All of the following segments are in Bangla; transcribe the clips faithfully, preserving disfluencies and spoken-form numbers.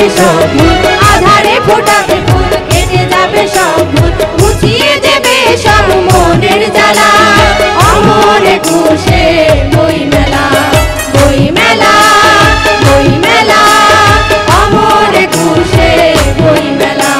সব ভুল, আধারে ফোটাবে ফুল কেটে যাবে সব ভুল, মুছিয়ে দেবে সব মনের জ্বালা। অমর একুশে বই মেলা, বই মেলা, বই মেলা, অমর একুশে বই মেলা।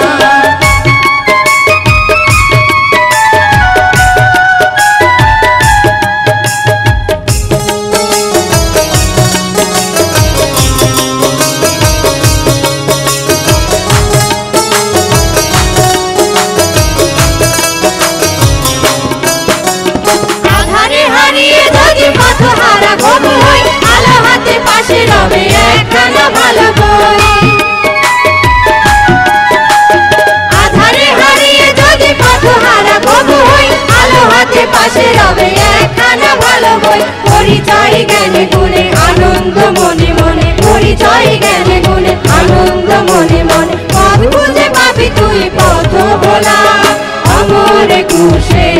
পরিচয় জ্ঞানে গুণে আনন্দ মনে মনে, পরিচয় জ্ঞানে গুণে আনন্দ মনে মনে, পথ খুঁজে পাবি তুই পথ ভোলা। অমর একুশে